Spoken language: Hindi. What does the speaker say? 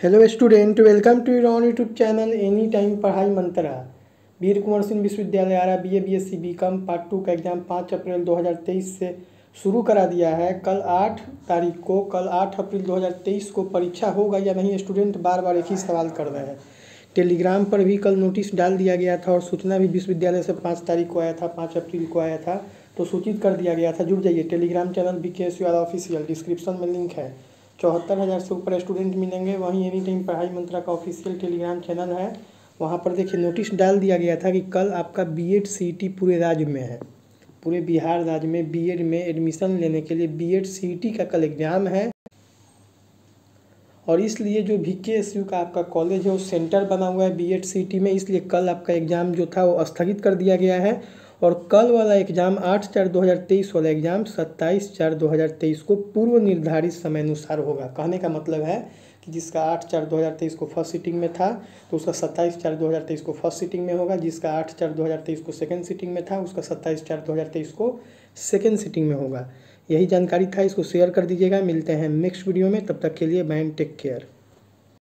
Hello student, welcome to your on YouTube channel any time पढ़ाई मंत्रा। वीर कुंवर सिंह विश्वविद्यालय Ara BA BSc BCom part 2 का एग्ज़ाम 5 अप्रैल 2023 से शुरू करा दिया है। कल 8 अप्रैल 2023 को परीक्षा होगा या नहीं, स्टूडेंट बार बार एक ही सवाल कर रहे हैं। टेलीग्राम पर भी कल नोटिस डाल दिया गया था और सूचना भी विश्वविद्यालय से 5 तारीख को आया था, 5 अप्रैल को आया था, तो सूचित कर दिया गया था। जुड़ जाइए, टेलीग्राम चैनल BKSU वाला ऑफिशियल, डिस्क्रिप्शन में लिंक है। 74,000 से ऊपर स्टूडेंट मिलेंगे। वहीं एनी टाइम पढ़ाई मंत्रा का ऑफिशियल टेलीग्राम चैनल है, वहाँ पर देखिए नोटिस डाल दिया गया था कि कल आपका B.Ed CET पूरे राज्य में है, पूरे बिहार राज्य में B.Ed में एडमिशन लेने के लिए B.Ed CET का कल एग्ज़ाम है। और इसलिए जो BKSU का आपका कॉलेज है वो सेंटर बना हुआ है B.Ed CET में, इसलिए कल आपका एग्ज़ाम जो था वो स्थगित कर दिया गया है। और कल वाला एग्ज़ाम 8/4/2023 वाला एग्ज़ाम 27/4/2023 को पूर्व निर्धारित समय अनुसार होगा। कहने का मतलब है कि जिसका 8/4/2023 को फर्स्ट सीटिंग में था तो उसका 27/4/2023 को फर्स्ट सीटिंग में होगा। जिसका 8/4/2023 को सेकंड सीटिंग में था उसका 27/4/2023 को सेकंड सीटिंग में होगा। यही जानकारी था, इसको शेयर कर दीजिएगा। मिलते हैं नेक्स्ट वीडियो में, तब तक के लिए बाय, टेक केयर।